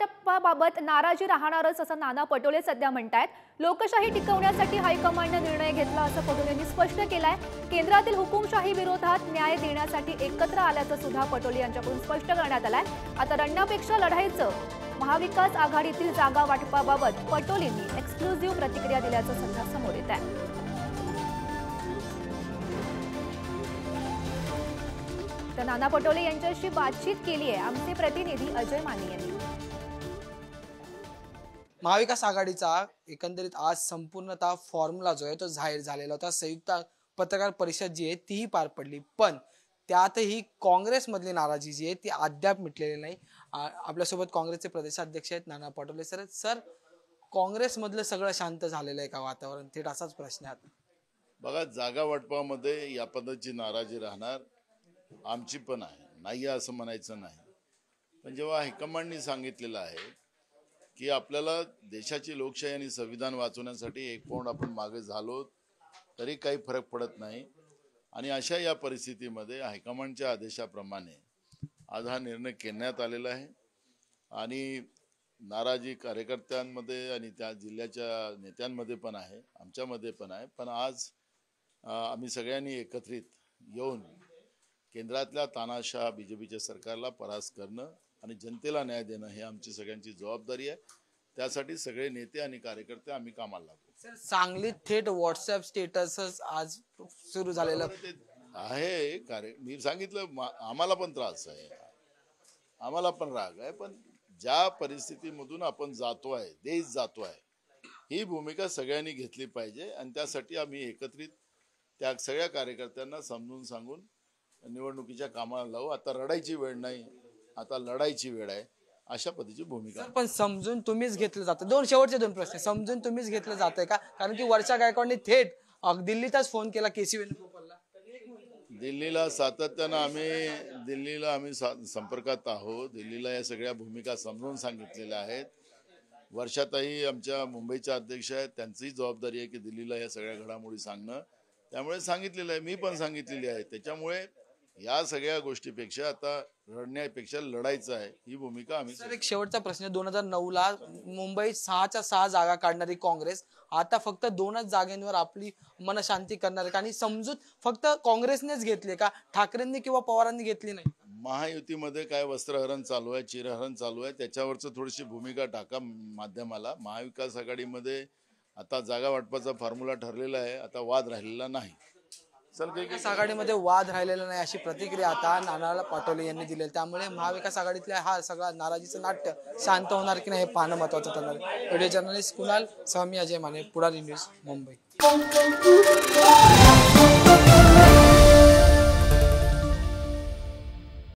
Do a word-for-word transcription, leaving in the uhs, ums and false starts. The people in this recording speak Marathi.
वाटपाबाबत नाराजी राहणारच असं नाना पटोले सध्या म्हणतात। लोकशाही टिकवण्यासाठी हायकमांडने निर्णय घेतला असं पटोलेंनी स्पष्ट केलंय। केंद्रातील हुकुमशाही विरोधात न्याय देण्यासाठी एकत्र आल्याचं सुद्धा पटोले यांच्याकडून स्पष्ट करण्यात आलंय। आता रण्णापेक्षा लढाईचं महाविकास आघाडीतील जागा वाटपाबाबत पटोलेंनी एक्सक्लुझिव्ह प्रतिक्रिया दिल्याचं सध्या समोर येत आहे। तर नाना पटोले यांच्याशी बातचीत केली आहे आमचे प्रतिनिधी अजय माने यांनी। महाविकास आघाडीचा एकंदरीत आज संपूर्णतः फॉर्म्युला जो आहे तो जाहीर झालेला होता। संयुक्त पत्रकार परिषद जी आहे तीही पार पडली, पण त्यातही काँग्रेसमधली नाराजी जी आहे ती अद्याप मिटलेली नाही। आपल्यासोबत काँग्रेसचे प्रदेशाध्यक्ष आहेत नाना पटोले सर। सर, काँग्रेसमधलं सगळं शांत झालेलं आहे का वातावरण? थेट असाच प्रश्न आहे। बघा, जागा वाटपामध्ये या पद्धतीची नाराजी राहणार, आमची पण आहे, नाही असं म्हणायचं नाही। पण जेव्हा हायकमांडनी सांगितलेलं आहे की आपल्याला देशाची लोकशाही आणि संविधान वाचवण्यासाठी एक पाऊल आपण मागे झालो तरी काही फरक पडत नाही, आणि अशा या परिस्थितीमध्ये हायकमांडच्या आदेशाप्रमाणे आज हा निर्णय घेण्यात आलेला आहे। आणि नाराजी कार्यकर्त्यांमध्ये आणि त्या जिल्ह्याच्या नेत्यांमध्ये पण आहे, आमच्यामध्ये पण आहे। पण आज आम्ही सगळ्यांनी एकत्रित येऊन केंद्रातल्या तानाशाह बीजेपीच्या सरकारला परास्त करणं आणि जनतेला न्याय देणं हे आमची सगळ्यांची जबाबदारी आहे। त्यासाठी सगळे नेते आणि कार्यकर्ते आम्ही कामाला लागू। सर, सांगलीत थेट व्हॉट्सअप स्टेटस आज सुरू झालेलं आहे। कार्य मी सांगितलं, आम्हाला पण त्रास आहे, आम्हाला पण राग आहे, पण ज्या परिस्थितीमधून आपण जातोय, देश जातोय, ही भूमिका सगळ्यांनी घेतली पाहिजे। आणि त्यासाठी आम्ही एकत्रित त्या सगळ्या कार्यकर्त्यांना समजून सांगून निवडणुकीच्या कामाला लावू। आता रडायची वेळ नाही, आता लढायची वेळ आहे, अशा पद्धतीची भूमिका। पण समजून तुम्हीच घेतलं जातं। दोन शेवटचे दोन प्रश्न, समजून तुम्हीच घेतलं जातंय का? कारण की वर्षा गायकवाडने थेट दिल्लीतच फोन केला केसी वेणुगोपालला। दिल्लीला सातत्यानं आम्ही दिल्लीला आम्ही संपर्कात आहोत। दिल्लीला या सगळ्या भूमिका समजून सांगितलेल्या आहेत। वर्षाताई आमच्या मुंबईच्या अध्यक्ष आहेत, त्यांचीही जबाबदारी आहे की दिल्लीला या सगळ्या घडामोडी सांगणं, त्यामुळे सांगितलेलं आहे, मी पण सांगितलेली आहे। त्याच्यामुळे या सगळ्या गोष्टीपेक्षा आता रडण्यापेक्षा लढायचं आहे, ही भूमिका आम्ही। सर, एक शेवटचा प्रश्न, दोन हजार नऊ ला मुंबईत सहाच्या सहा जागा काढणारी काँग्रेस आता फक्त दोनच जागांवर आपली मनशांती करणार आहे, आणि समजूत फक्त काँग्रेसनेच घेतली का, ठाकरेंनी किंवा पवारांनी घेतली नाही? महायुतीमध्ये काय वस्त्रहरण चालू आहे, चिरहरण चालू आहे, त्याच्यावरच थोडीशी भूमिका टाका माध्यमाला। महाविकास आघाडीमध्ये आता जागा वाटपाचा फॉर्म्युला ठरलेला आहे, आता वाद राहिलेला नाही। महाविकास आघाडीमध्ये वाद राहिलेला नाही अशी प्रतिक्रिया आता नाना पटोले यांनी दिली। त्यामुळे महाविकास आघाडीतल्या हा सगळा नाराजीचं नाट्य शांत होणार की नाही हे पाहणं महत्त्वाचं ठरणार आहे। व्हिडिओ जर्नलिस्ट कुणाल सह मी अजय माने, पुढारी न्यूज, मुंबई।